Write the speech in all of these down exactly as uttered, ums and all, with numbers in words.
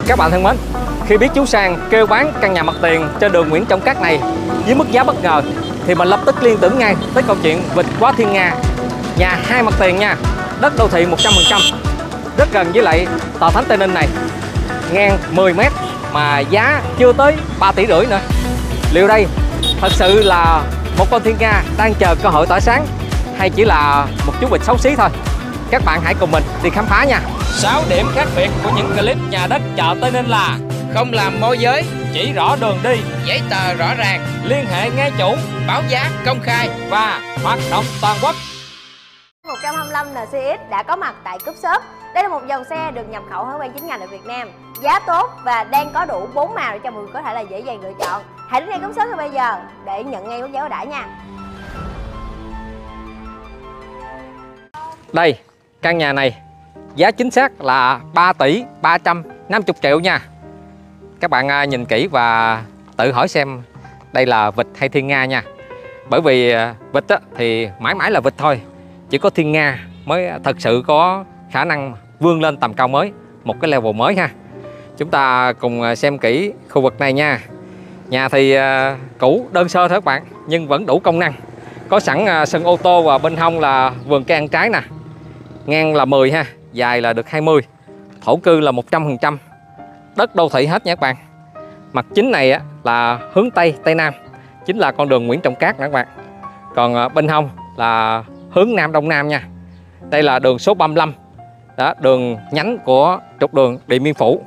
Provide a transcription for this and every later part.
Các bạn thân mến, khi biết chú Sang kêu bán căn nhà mặt tiền trên đường Nguyễn Trọng Cát này với mức giá bất ngờ thì mình lập tức liên tưởng ngay tới câu chuyện Vịt Quá Thiên Nga. Nhà hai mặt tiền nha, đất đô thị một trăm phần trăm, rất gần với lại tòa thánh Tây Ninh này, ngang mười mét mà giá chưa tới ba tỷ rưỡi nữa. Liệu đây thật sự là một con thiên nga đang chờ cơ hội tỏa sáng hay chỉ là một chú vịt xấu xí thôi? Các bạn hãy cùng mình đi khám phá nha. Sáu điểm khác biệt của những clip nhà đất chợ Tây Ninh là không làm môi giới, chỉ rõ đường đi, giấy tờ rõ ràng, liên hệ ngay chủ, báo giá công khai và hoạt động toàn quốc. một trăm hai mươi lăm en xê ích đã có mặt tại Cúp Shop. Đây là một dòng xe được nhập khẩu hải quan chính ngạch ở Việt Nam, giá tốt và đang có đủ bốn màu để cho mọi người có thể là dễ dàng lựa chọn. Hãy đến ngay Cúp Shop ngay bây giờ để nhận ngay mức giá ưu đãi nha. Đây, căn nhà này giá chính xác là ba tỷ ba trăm năm mươi triệu nha. Các bạn nhìn kỹ và tự hỏi xem đây là vịt hay thiên nga nha. Bởi vì vịt thì mãi mãi là vịt thôi, chỉ có thiên nga mới thật sự có khả năng vươn lên tầm cao mới, một cái level mới ha. Chúng ta cùng xem kỹ khu vực này nha. Nhà thì cũ đơn sơ thôi các bạn, nhưng vẫn đủ công năng. Có sẵn sân ô tô và bên hông là vườn cây ăn trái nè. Ngang là mười ha, dài là được hai mươi. Thổ cư là một trăm phần trăm. Đất đô thị hết nha các bạn. Mặt chính này là hướng Tây, Tây Nam, chính là con đường Nguyễn Trọng Cát nha các bạn. Còn bên hông là hướng Nam, Đông Nam nha. Đây là đường số ba mươi lăm. Đó, đường nhánh của trục đường Điện Biên Phủ.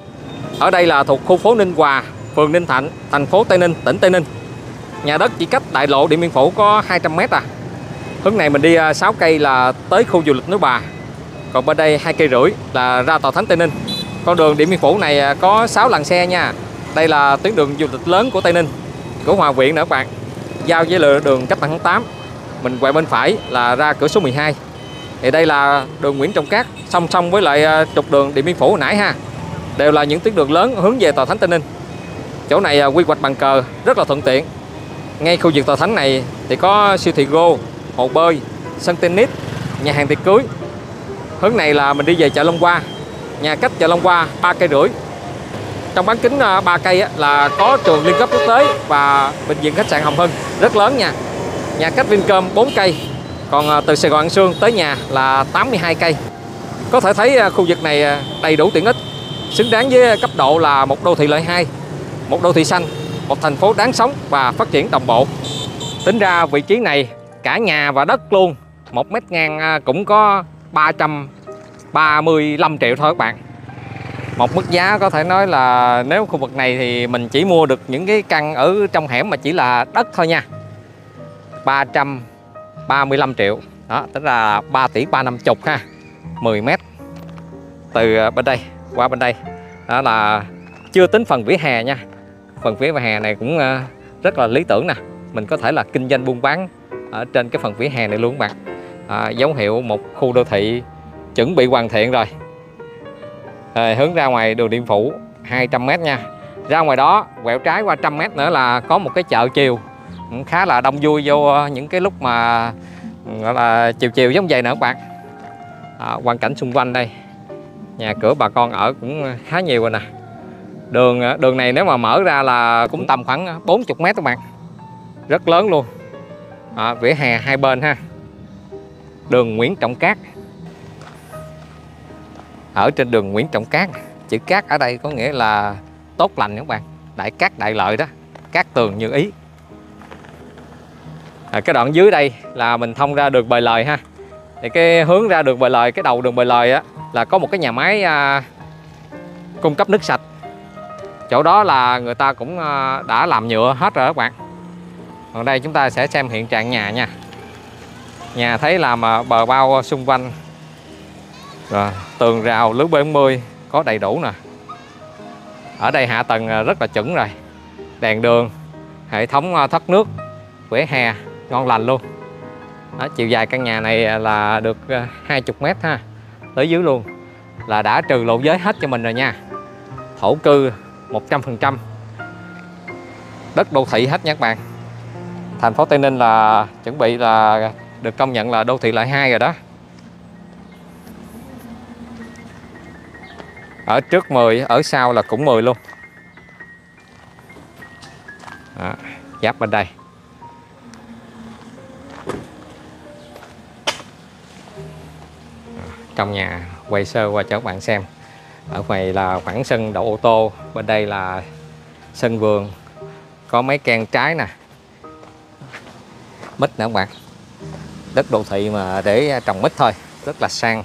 Ở đây là thuộc khu phố Ninh Hòa, phường Ninh Thạnh, thành phố Tây Ninh, tỉnh Tây Ninh. Nhà đất chỉ cách đại lộ Điện Biên Phủ có hai trăm mét à. Hướng này mình đi sáu cây là tới khu du lịch Núi Bà. Còn bên đây hai cây rưỡi là ra tòa thánh Tây Ninh. Con đường Điện Biên Phủ này có sáu làn xe nha. Đây là tuyến đường du lịch lớn của Tây Ninh, của Hòa Quyện nữa các bạn. Giao với đường Cách Mạng tháng tám. Mình quẹo bên phải là ra cửa số mười hai. Thì đây là đường Nguyễn Trọng Cát, song song với lại trục đường Điện Biên Phủ hồi nãy ha. Đều là những tuyến đường lớn hướng về tòa thánh Tây Ninh. Chỗ này quy hoạch bằng cờ rất là thuận tiện. Ngay khu vực tòa thánh này thì có siêu thị Go, hồ bơi, sân tennis, nhà hàng tiệc cưới. Hướng này là mình đi về chợ Long Hoa. Nhà cách chợ Long Hoa ba cây rưỡi. Trong bán kính ba cây là có trường liên cấp quốc tế và bệnh viện khách sạn Hồng Hưng rất lớn nha. Nhà cách Vincom bốn cây. Còn từ Sài Gòn An Sương tới nhà là tám mươi hai cây. Có thể thấy khu vực này đầy đủ tiện ích, xứng đáng với cấp độ là một đô thị loại hai, một đô thị xanh, một thành phố đáng sống và phát triển đồng bộ. Tính ra vị trí này cả nhà và đất luôn, một mét ngang cũng có ba trăm ba mươi lăm triệu thôi các bạn. Một mức giá có thể nói là nếu khu vực này thì mình chỉ mua được những cái căn ở trong hẻm mà chỉ là đất thôi nha. Ba trăm ba mươi lăm triệu. Đó, tính ra ba tỷ ba trăm năm mươi ha. mười mét. Từ bên đây qua bên đây. Đó là chưa tính phần vỉa hè nha. Phần vỉa hè này cũng rất là lý tưởng nè. Mình có thể là kinh doanh buôn bán ở trên cái phần vỉa hè này luôn các bạn. À, dấu hiệu một khu đô thị chuẩn bị hoàn thiện rồi. À, hướng ra ngoài đường Điện Phủ hai trăm mét nha. Ra ngoài đó quẹo trái qua trăm mét nữa là có một cái chợ chiều cũng khá là đông vui vô những cái lúc mà gọi là chiều chiều giống vậy nữa các bạn. À, quang cảnh xung quanh đây, nhà cửa bà con ở cũng khá nhiều rồi nè. Đường đường này nếu mà mở ra là cũng tầm khoảng bốn mươi mét các bạn, rất lớn luôn. À, vỉa hè hai bên ha. Đường Nguyễn Trọng Cát. Ở trên đường Nguyễn Trọng Cát, chữ cát ở đây có nghĩa là tốt lành các bạn, đại cát đại lợi đó, cát tường như ý. À, cái đoạn dưới đây là mình thông ra đường Bời Lời ha. Thì cái hướng ra đường Bời Lời, cái đầu đường Bời Lời á là có một cái nhà máy à, cung cấp nước sạch. Chỗ đó là người ta cũng à, đã làm nhựa hết rồi các bạn. Còn đây chúng ta sẽ xem hiện trạng nhà nha. Nhà thấy làm bờ bao xung quanh rồi, tường rào lưới B bốn mươi có đầy đủ nè. Ở đây hạ tầng rất là chuẩn rồi. Đèn đường, hệ thống thoát nước, vỉa hè ngon lành luôn. Đó, chiều dài căn nhà này là được hai mươi mét ha. Tới dưới luôn là đã trừ lộ giới hết cho mình rồi nha. Thổ cư một trăm phần trăm. Đất đô thị hết nha các bạn. Thành phố Tây Ninh là chuẩn bị là được công nhận là đô thị loại hai rồi đó. Ở trước mười, ở sau là cũng mười luôn. Đó, giáp bên đây. Trong nhà quay sơ qua cho các bạn xem. Ở ngoài là khoảng sân đậu ô tô, bên đây là sân vườn, có mấy can trái nè, mít nữa các bạn. Đất đô thị mà để trồng mít thôi, rất là sang.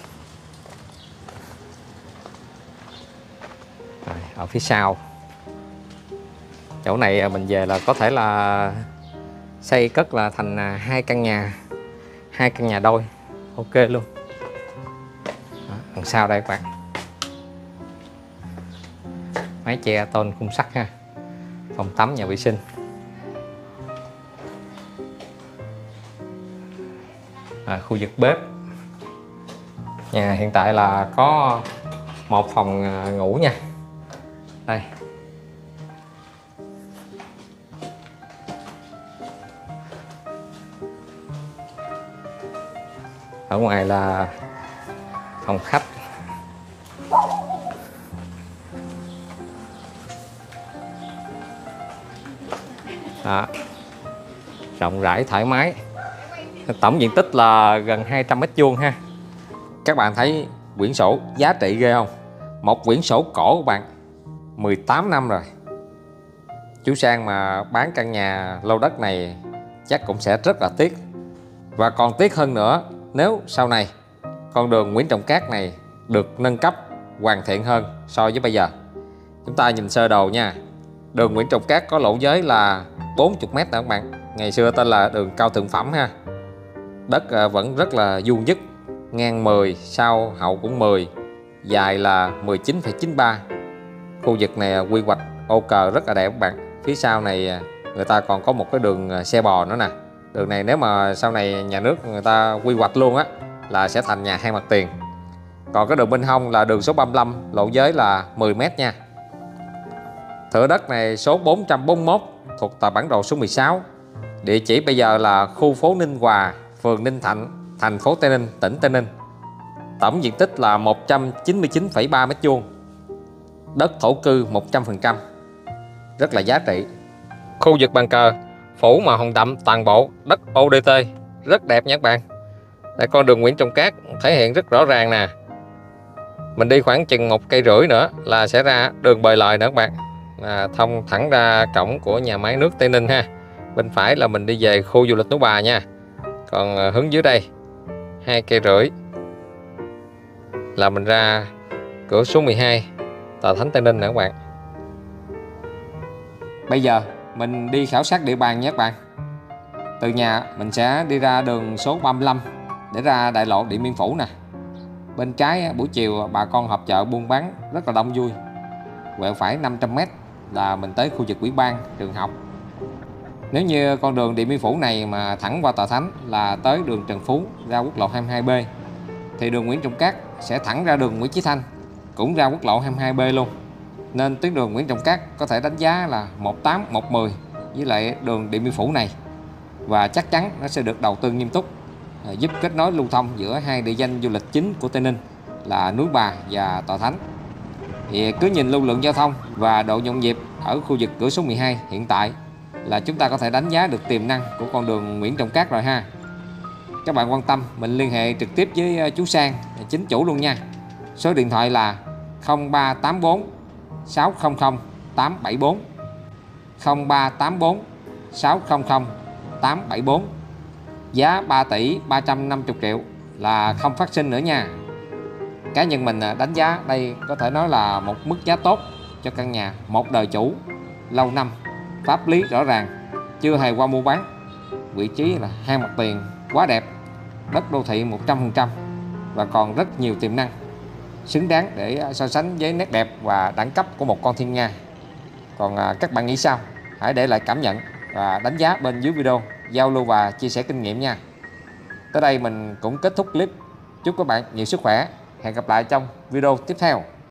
Rồi, ở phía sau chỗ này mình về là có thể là xây cất là thành hai căn nhà, hai căn nhà đôi, ok luôn. Đó, đằng sau đây các bạn, mái che tôn khung sắt ha, phòng tắm, nhà vệ sinh. À, khu vực bếp. Nhà hiện tại là có một phòng ngủ nha. Đây. Ở ngoài là phòng khách. Đó. Rộng rãi thoải mái. Tổng diện tích là gần hai trăm mét vuông ha. Các bạn thấy quyển sổ giá trị ghê không? Một quyển sổ cổ của bạn mười tám năm rồi. Chú Sang mà bán căn nhà lô đất này chắc cũng sẽ rất là tiếc. Và còn tiếc hơn nữa nếu sau này con đường Nguyễn Trọng Cát này được nâng cấp hoàn thiện hơn so với bây giờ. Chúng ta nhìn sơ đồ nha. Đường Nguyễn Trọng Cát có lỗ giới là bốn mươi mét đó các bạn. Ngày xưa tên là đường Cao Thượng Phẩm ha. Đất vẫn rất là vuông vức, ngang mười, sau hậu cũng mười, dài là mười chín phẩy chín ba. Khu vực này quy hoạch ô cờ rất là đẹp các bạn. Phía sau này người ta còn có một cái đường xe bò nữa nè. Đường này nếu mà sau này nhà nước người ta quy hoạch luôn á là sẽ thành nhà hai mặt tiền. Còn cái đường bên hông là đường số ba mươi lăm, lộ giới là mười mét nha. Thửa đất này số bốn trăm bốn mươi mốt thuộc tờ bản đồ số mười sáu. Địa chỉ bây giờ là khu phố Ninh Hòa, phường Ninh Thạnh, thành phố Tây Ninh, tỉnh Tây Ninh. Tổng diện tích là một trăm chín mươi chín phẩy ba mét vuông. Đất thổ cư một trăm phần trăm. Rất là giá trị. Khu vực bàn cờ phủ màu hồng đậm toàn bộ, đất ô đê tê rất đẹp nha các bạn. Đây, con đường Nguyễn Trọng Cát thể hiện rất rõ ràng nè. Mình đi khoảng chừng một cây rưỡi nữa là sẽ ra đường Bời Lời nữa các bạn. À, thông thẳng ra cổng của nhà máy nước Tây Ninh ha. Bên phải là mình đi về khu du lịch Núi Bà nha. Còn hướng dưới đây hai cây rưỡi là mình ra cửa số mười hai, tòa Thánh Tây Ninh nữa các bạn. Bây giờ mình đi khảo sát địa bàn nhé các bạn. Từ nhà mình sẽ đi ra đường số ba mươi lăm để ra đại lộ Điện Biên Phủ nè. Bên trái buổi chiều bà con họp chợ buôn bán rất là đông vui. Quẹo phải năm trăm mét là mình tới khu vực ủy ban, trường học. Nếu như con đường Điện Biên Phủ này mà thẳng qua tòa Thánh là tới đường Trần Phú ra quốc lộ hai mươi hai B, thì đường Nguyễn Trọng Cát sẽ thẳng ra đường Nguyễn Chí Thanh, cũng ra quốc lộ hai mươi hai B luôn. Nên tuyến đường Nguyễn Trọng Cát có thể đánh giá là một tám, một mười với lại đường Điện Biên Phủ này. Và chắc chắn nó sẽ được đầu tư nghiêm túc, giúp kết nối lưu thông giữa hai địa danh du lịch chính của Tây Ninh là Núi Bà và tòa Thánh. Thì cứ nhìn lưu lượng giao thông và độ nhộn nhịp ở khu vực cửa số mười hai hiện tại là chúng ta có thể đánh giá được tiềm năng của con đường Nguyễn Trọng Cát rồi ha. Các bạn quan tâm mình liên hệ trực tiếp với chú Sang, chính chủ luôn nha. Số điện thoại là không ba tám bốn sáu không không tám bảy bốn, không ba tám bốn sáu không không tám bảy bốn. Giá ba tỷ ba trăm năm mươi triệu là không phát sinh nữa nha. Cá nhân mình đánh giá đây có thể nói là một mức giá tốt cho căn nhà một đời chủ, lâu năm, pháp lý rõ ràng, chưa hề qua mua bán. Vị trí là hai mặt tiền quá đẹp, đất đô thị một trăm phần trăm và còn rất nhiều tiềm năng, xứng đáng để so sánh với nét đẹp và đẳng cấp của một con thiên nga. Còn các bạn nghĩ sao? Hãy để lại cảm nhận và đánh giá bên dưới video, giao lưu và chia sẻ kinh nghiệm nha. Tới đây mình cũng kết thúc clip. Chúc các bạn nhiều sức khỏe. Hẹn gặp lại trong video tiếp theo.